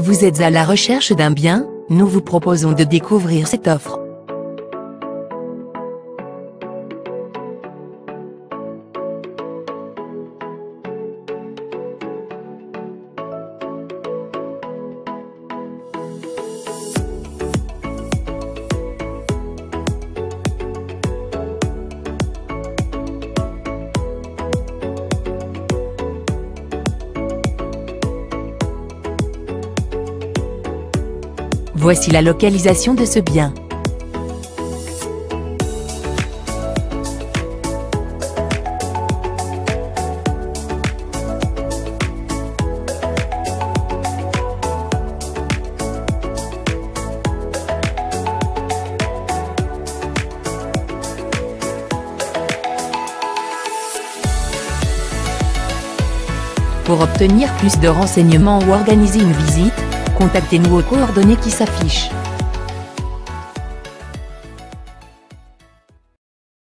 Vous êtes à la recherche d'un bien? Nous vous proposons de découvrir cette offre. Voici la localisation de ce bien. Pour obtenir plus de renseignements ou organiser une visite, contactez-nous aux coordonnées qui s'affichent.